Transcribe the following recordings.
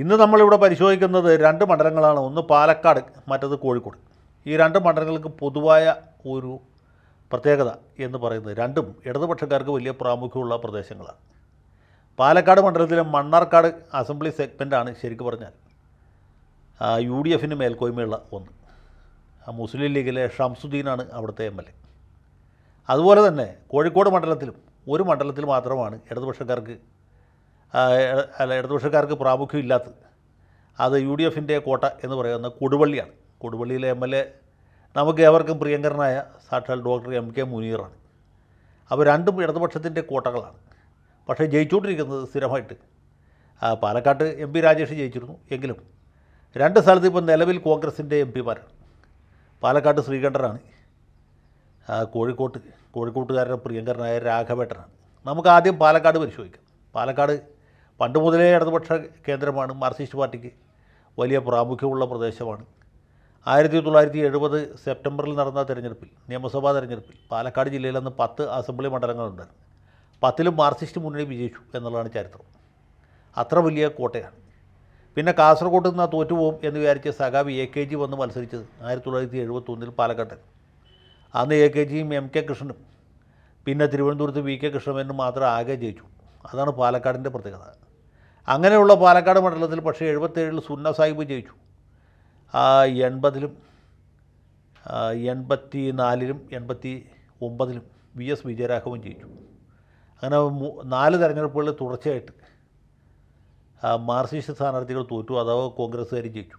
ഇന്ന് നമ്മളിവിടെ പരിശോധിക്കുന്നത് രണ്ട് മണ്ഡലങ്ങളാണ്. ഒന്ന് പാലക്കാട്, മറ്റത് കോഴിക്കോട്. ഈ രണ്ട് മണ്ഡലങ്ങൾക്ക് പൊതുവായ ഒരു പ്രത്യേകത എന്ന് പറയുന്നത് രണ്ടും ഇടതുപക്ഷക്കാർക്ക് വലിയ പ്രാമുഖ്യമുള്ള പ്രദേശങ്ങളാണ്. പാലക്കാട് മണ്ഡലത്തിലെ മണ്ണാർക്കാട് അസംബ്ലി സെഗ്മെൻറ്റാണ് ശരിക്കും പറഞ്ഞാൽ UDFന് മേൽക്കോയ്മയുള്ള ഒന്ന്. മുസ്ലിം ലീഗിലെ ഷംസുദ്ദീനാണ് അവിടുത്തെ MLA. അതുപോലെ തന്നെ കോഴിക്കോട് മണ്ഡലത്തിലും ഒരു മണ്ഡലത്തിൽ മാത്രമാണ് ഇടതുപക്ഷക്കാർക്ക് പ്രാമുഖ്യം ഇല്ലാത്തത്. അത് UDFൻ്റെ കോട്ട എന്ന് പറയുന്ന കൊടുവള്ളിയാണ്. കൊടുവള്ളിയിലെ MLA നമുക്ക് ഏവർക്കും പ്രിയങ്കരനായ സാക്ഷാൽ ഡോക്ടർ MK മുനീറാണ്. അപ്പോൾ രണ്ടും ഇടതുപക്ഷത്തിൻ്റെ കോട്ടകളാണ്. പക്ഷേ ജയിച്ചുകൊണ്ടിരിക്കുന്നത് സ്ഥിരമായിട്ട് പാലക്കാട്ട് MP രാജേഷ് ജയിച്ചിരുന്നു. എങ്കിലും രണ്ട് സ്ഥലത്ത് ഇപ്പോൾ നിലവിൽ കോൺഗ്രസിൻ്റെ MPമാരാണ്. പാലക്കാട്ട് ശ്രീകണ്ഠനാണ്, കോഴിക്കോട്ടുകാരുടെ പ്രിയങ്കരനായ രാഘവേട്ടനാണ്. നമുക്ക് ആദ്യം പാലക്കാട് പരിശോധിക്കാം. പാലക്കാട് പണ്ട് മുതലേ ഇടതുപക്ഷ കേന്ദ്രമാണ്. മാർക്സിസ്റ്റ് പാർട്ടിക്ക് വലിയ പ്രാമുഖ്യമുള്ള പ്രദേശമാണ്. 1970 സെപ്റ്റംബറിൽ നടന്ന തെരഞ്ഞെടുപ്പിൽ, നിയമസഭാ തെരഞ്ഞെടുപ്പിൽ പാലക്കാട് ജില്ലയിൽ അന്ന് 10 അസംബ്ലി മണ്ഡലങ്ങളുണ്ടായിരുന്നു. 10ലും മാർക്സിസ്റ്റ് മുന്നണി വിജയിച്ചു എന്നുള്ളതാണ് ചരിത്രം. അത്ര വലിയ കോട്ടയാണ്. പിന്നെ കാസർഗോഡ് നിന്ന് തോറ്റുപോകും എന്ന് വിചാരിച്ച് സഖാവ് AKG വന്ന് മത്സരിച്ചത് 1971 പാലക്കാട്ടാണ്. അന്ന് AKGയും MK കൃഷ്ണനും പിന്നെ തിരുവനന്തപുരത്ത് VK കൃഷ്ണമേനും മാത്രം ആകെ ജയിച്ചു. അതാണ് പാലക്കാടിൻ്റെ പ്രത്യേകത. അങ്ങനെയുള്ള പാലക്കാട് മണ്ഡലത്തിൽ പക്ഷേ 77 സുന്ന സാഹിബ് ജയിച്ചു. 80ലും 84ലും 89ലും VS വിജയരാഘവൻ ജയിച്ചു. അങ്ങനെ 4 തെരഞ്ഞെടുപ്പുകളിൽ തുടർച്ചയായിട്ട് മാർക്സിസ്റ്റ് സ്ഥാനാർത്ഥികൾ തോറ്റു, അഥവാ കോൺഗ്രസ്സുകാർ ജയിച്ചു.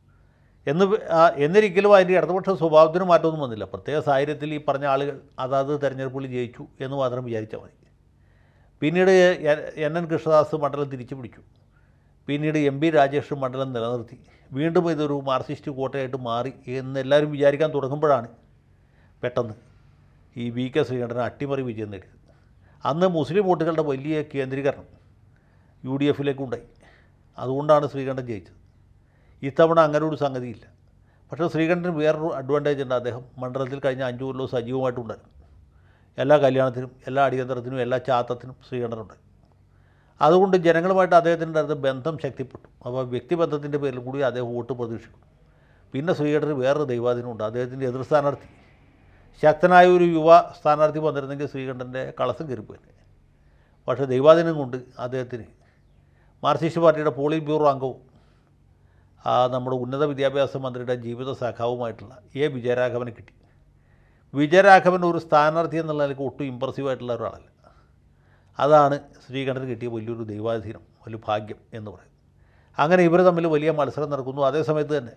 എന്നിരിക്കലും അതിൻ്റെ ഇടതുപക്ഷ സ്വഭാവത്തിന് മാറ്റമൊന്നും വന്നില്ല. പ്രത്യേക സാഹചര്യത്തിൽ ഈ പറഞ്ഞ ആളുകൾ അതാത് തെരഞ്ഞെടുപ്പുകളിൽ ജയിച്ചു എന്ന് മാത്രം വിചാരിച്ചാൽ മതി. പിന്നീട് NN കൃഷ്ണദാസ് മണ്ഡലം തിരിച്ചു പിടിച്ചു. പിന്നീട് MP രാജേഷ് മണ്ഡലം നിലനിർത്തി. വീണ്ടും ഇതൊരു മാർക്സിസ്റ്റ് കോട്ടയായിട്ട് മാറി എന്നെല്ലാവരും വിചാരിക്കാൻ തുടങ്ങുമ്പോഴാണ് പെട്ടെന്ന് ഈ VK ശ്രീകണ്ഠൻ അട്ടിമറി വിജയം നേടിയത്. അന്ന് മുസ്ലിം വോട്ടുകളുടെ വലിയ കേന്ദ്രീകരണം UDFിലേക്കുണ്ടായി. അതുകൊണ്ടാണ് ശ്രീകണ്ഠൻ ജയിച്ചത്. ഇത്തവണ അങ്ങനെ ഒരു സംഗതിയില്ല. പക്ഷേ ശ്രീകണ്ഠൻ വേറൊരു അഡ്വാൻറ്റേജ് ഉണ്ട്. അദ്ദേഹം മണ്ഡലത്തിൽ കഴിഞ്ഞ 5 കൊല്ലവും സജീവമായിട്ടുണ്ടായിരുന്നു. എല്ലാ കല്യാണത്തിനും, എല്ലാ അടിയന്തരത്തിനും, എല്ലാ ചാത്തത്തിനും ശ്രീകണ്ഠനുണ്ട്. അതുകൊണ്ട് ജനങ്ങളുമായിട്ട് അദ്ദേഹത്തിൻ്റെ അടുത്ത് ബന്ധം ശക്തിപ്പെട്ടു. അപ്പോൾ വ്യക്തിബന്ധത്തിൻ്റെ പേരിൽ കൂടി അദ്ദേഹം വോട്ട് പ്രതീക്ഷിക്കും. പിന്നെ ശ്രീകണ്ഠന് വേറൊരു ദൈവാധീനമുണ്ട്. അദ്ദേഹത്തിൻ്റെ എതിർ സ്ഥാനാർത്ഥി ശക്തനായ ഒരു യുവ സ്ഥാനാർത്ഥി വന്നിരുന്നെങ്കിൽ ശ്രീകണ്ഠൻ്റെ കളസം കയറിപ്പോയി. പക്ഷേ ദൈവാധീനം കൊണ്ട് അദ്ദേഹത്തിന് മാർക്സിസ്റ്റ് പാർട്ടിയുടെ പോളിറ്റ് ബ്യൂറോ അംഗവും നമ്മുടെ ഉന്നത വിദ്യാഭ്യാസ മന്ത്രിയുടെ ജീവിത സഖാവുമായിട്ടുള്ള വിജയരാഘവനെ കിട്ടി. വിജയരാഘവൻ ഒരു സ്ഥാനാർത്ഥി എന്നുള്ള നിലയ്ക്ക് ഒട്ടും ഇമ്പ്രസീവായിട്ടുള്ള ഒരാളല്ല. അതാണ് ശ്രീകണ്ഠന് കിട്ടിയ വലിയൊരു ദൈവാധീനം, വലിയ ഭാഗ്യം എന്ന് പറയും. അങ്ങനെ ഇവർ തമ്മിൽ വലിയ മത്സരം നടക്കുന്നു. അതേസമയത്ത് തന്നെ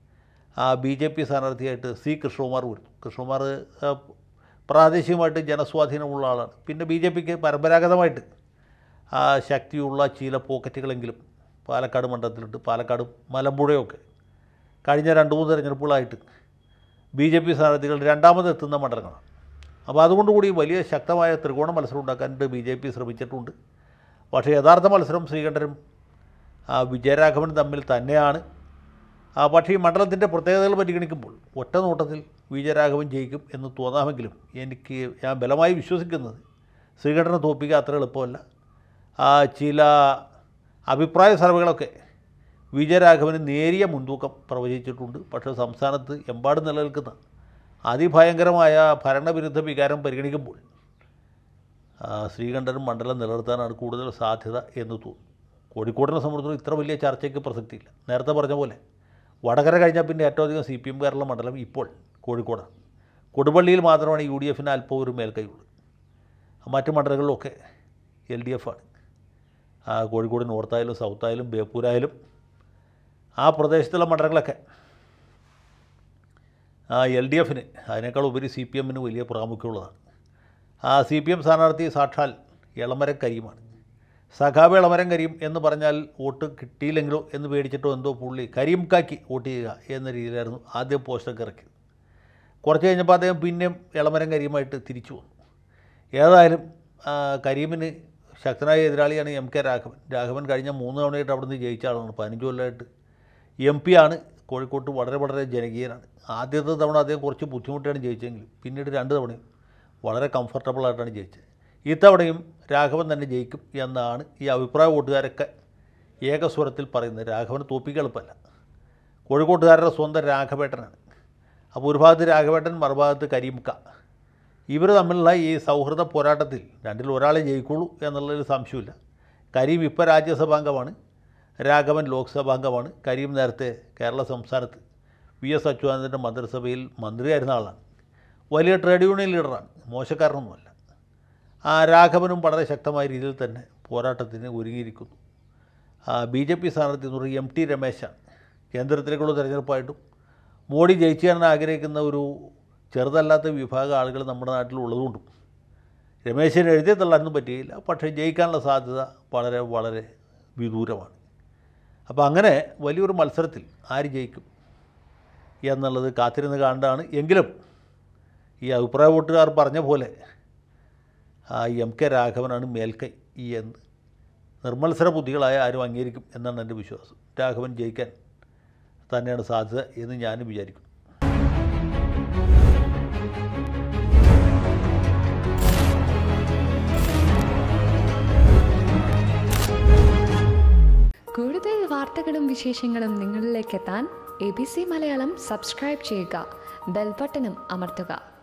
BJP സ്ഥാനാർത്ഥിയായിട്ട് C കൃഷ്ണകുമാർ വരുന്നു. കൃഷ്ണകുമാർ പ്രാദേശികമായിട്ട് ജനസ്വാധീനമുള്ള ആളാണ്. പിന്നെ BJPക്ക് പരമ്പരാഗതമായിട്ട് ശക്തിയുള്ള ചില പോക്കറ്റുകളെങ്കിലും പാലക്കാട് മണ്ഡലത്തിലുണ്ട്. പാലക്കാട് മലമ്പുഴയൊക്കെ കഴിഞ്ഞ 2-3 തെരഞ്ഞെടുപ്പുകളായിട്ട് BJP സ്ഥാനാർത്ഥികൾ രണ്ടാമതെത്തുന്ന മണ്ഡലങ്ങളാണ്. അപ്പോൾ അതുകൊണ്ടുകൂടി വലിയ ശക്തമായ ത്രികോണ മത്സരം ഉണ്ടാക്കാനായിട്ട് BJP ശ്രമിച്ചിട്ടുണ്ട്. പക്ഷേ യഥാർത്ഥ മത്സരം ശ്രീകണ്ഠനും വിജയരാഘവനും തമ്മിൽ തന്നെയാണ്. പക്ഷേ ഈ മണ്ഡലത്തിൻ്റെ പ്രത്യേകതകൾ പരിഗണിക്കുമ്പോൾ ഒറ്റ നോട്ടത്തിൽ വിജയരാഘവൻ ജയിക്കും എന്ന് തോന്നാമെങ്കിലും ഞാൻ ബലമായി വിശ്വസിക്കുന്നത് ശ്രീകണ്ഠനെ തോൽപ്പിക്കുക അത്ര എളുപ്പമല്ല. ചില അഭിപ്രായ സർവേകളൊക്കെ വിജയരാഘവന് നേരിയ മുൻതൂക്കം പ്രവചിച്ചിട്ടുണ്ട്. പക്ഷേ സംസ്ഥാനത്ത് എമ്പാടും നിലനിൽക്കുന്ന അതിഭയങ്കരമായ ഭരണവിരുദ്ധ വികാരം പരിഗണിക്കുമ്പോൾ ശ്രീകണ്ഠനും മണ്ഡലം നിലനിർത്താനാണ് കൂടുതൽ സാധ്യത എന്ന് തോന്നുന്നു. കോഴിക്കോടിനെ സംബന്ധിച്ചിടത്തോളം ഇത്ര വലിയ ചർച്ചയ്ക്ക് പ്രസക്തിയില്ല. നേരത്തെ പറഞ്ഞ പോലെ വടകര കഴിഞ്ഞാൽ പിന്നെ ഏറ്റവും അധികം CPMകാരുള്ള മണ്ഡലം ഇപ്പോൾ കോഴിക്കോടാണ്. കൊടുവള്ളിയിൽ മാത്രമാണ് UDFന് അല്പം ഒരു മേൽക്കൈയുള്ളൂ. മറ്റ് മണ്ഡലങ്ങളിലൊക്കെ LDF ആണ്. കോഴിക്കോട് നോർത്തായാലും സൗത്തായാലും ബേപ്പൂരായാലും ആ പ്രദേശത്തുള്ള മണ്ഡലങ്ങളൊക്കെ LDFന് അതിനേക്കാൾ ഉപരി CPMന് വലിയ പ്രാമുഖ്യമുള്ളതാണ്. CPM സ്ഥാനാർത്ഥി സാക്ഷാൽ എളമരം കരീമാണ്. സഖാവ് എളമരം കരീം എന്ന് പറഞ്ഞാൽ വോട്ട് കിട്ടിയില്ലെങ്കിലോ എന്ന് പേടിച്ചിട്ടോ എന്തോ പുള്ളി കരീം കാക്കി വോട്ട് ചെയ്യുക എന്ന രീതിയിലായിരുന്നു ആദ്യം പോസ്റ്റൊക്കെ ഇറക്കിയത്. കുറച്ച് കഴിഞ്ഞപ്പോൾ അദ്ദേഹം പിന്നെയും എളമരം കരീമായിട്ട് തിരിച്ചു വന്നു. ഏതായാലും കരീമിന് ശക്തനായ എതിരാളിയാണ് MK രാഘവൻ കഴിഞ്ഞ 3 തവണയായിട്ട് അവിടെ നിന്ന് ജയിച്ച ആളാണ്. 15 കൊല്ലമായിട്ട് MP ആണ്. കോഴിക്കോട്ട് വളരെ ജനകീയനാണ്. ആദ്യത്തെ തവണ അദ്ദേഹം കുറച്ച് ബുദ്ധിമുട്ടാണ് ജയിച്ചെങ്കിലും പിന്നീട് 2 തവണയും വളരെ കംഫർട്ടബിളായിട്ടാണ് ജയിച്ചത്. ഇത്തവണയും രാഘവൻ തന്നെ ജയിക്കും എന്നാണ് ഈ അഭിപ്രായ വോട്ടുകാരൊക്കെ ഏകസ്വരത്തിൽ പറയുന്നത് രാഘവന് തോൽപ്പിക്കാൻ എളുപ്പമല്ല. കോഴിക്കോട്ടുകാരുടെ സ്വന്തം രാഘവേട്ടനാണ്. അപ്പോൾ ഒരു ഭാഗത്ത് രാഘവേട്ടൻ, മറുഭാഗത്ത് കരീംക്ക. ഇവർ തമ്മിലുള്ള ഈ സൗഹൃദ പോരാട്ടത്തിൽ രണ്ടിൽ ഒരാളെ ജയിക്കുള്ളൂ എന്നുള്ളൊരു സംശയമില്ല. കരീം ഇപ്പോൾ രാജ്യസഭാംഗമാണ്, രാഘവൻ ലോക്സഭാംഗമാണ്. കരീം നേരത്തെ കേരള സംസ്ഥാനത്ത് VS അച്യുതാനന്ദൻ്റെ മന്ത്രിസഭയിൽ മന്ത്രിയായിരുന്ന ആളാണ്. വലിയ ട്രേഡ് യൂണിയൻ ലീഡറാണ്, മോശക്കാരനൊന്നുമല്ല. രാഘവനും വളരെ ശക്തമായ രീതിയിൽ തന്നെ പോരാട്ടത്തിന് ഒരുങ്ങിയിരിക്കുന്നു. BJP സ്ഥാനാർത്ഥി എന്ന് പറയുന്നത് MT രമേശാണ്. കേന്ദ്രത്തിലേക്കുള്ള തെരഞ്ഞെടുപ്പായിട്ടും മോഡി ജയിച്ചാൻ ആഗ്രഹിക്കുന്ന ഒരു ചെറുതല്ലാത്ത വിഭാഗം ആളുകൾ നമ്മുടെ നാട്ടിലുള്ളതുകൊണ്ടും രമേശിനെ എഴുതി തള്ളാനൊന്നും പറ്റിയില്ല. പക്ഷേ ജയിക്കാനുള്ള സാധ്യത വളരെ വളരെ വിദൂരമാണ്. അപ്പോൾ അങ്ങനെ വലിയൊരു മത്സരത്തിൽ ആര് ജയിക്കും എന്നുള്ളത് കാത്തിരുന്ന് കാണേണ്ടതാണ്. എങ്കിലും ഈ അഭിപ്രായ വോട്ടുകാർ പറഞ്ഞ പോലെ MK രാഘവനാണ് മേൽക്കൈ എന്ന് നിർമ്മത്സര ബുദ്ധികളായ ആരും അംഗീകരിക്കും എന്നാണ് എൻ്റെ വിശ്വാസം. രാഘവൻ ജയിക്കാൻ തന്നെയാണ് സാധ്യത എന്ന് ഞാനും വിചാരിക്കും. കൂടുതൽ വാർത്തകളും വിശേഷങ്ങളും നിങ്ങളിലേക്ക് എത്താൻ ABC മലയാളം സബ്സ്ക്രൈബ് ചെയ്യുക, ബെൽ ബട്ടണും അമർത്തുക.